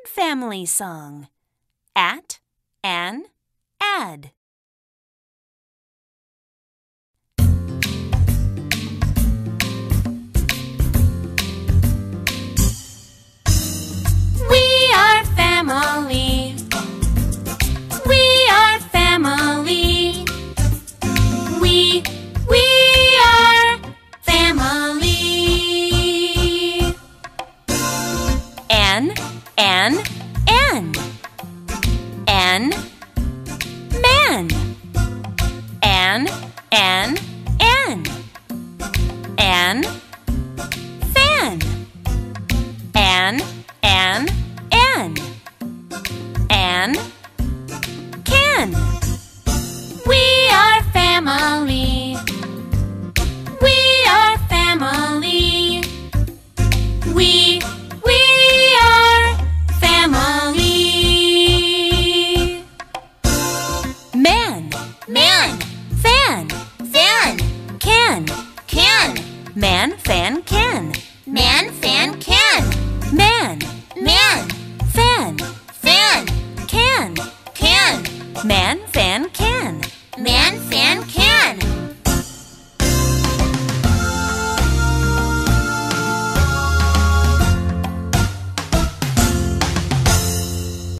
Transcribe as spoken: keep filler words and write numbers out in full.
Bird Family song. At an ad. We are family. We are family. We, we are family. An, an, an. An, man. An, an, an. An, fan. An, an, an. An, can. We are family. We are family. We, we are family. Man, Man, fan, fan, can. can, Man, fan, can. man, fan, can, Man, man, fan, fan, can. can, Man, fan, can. man,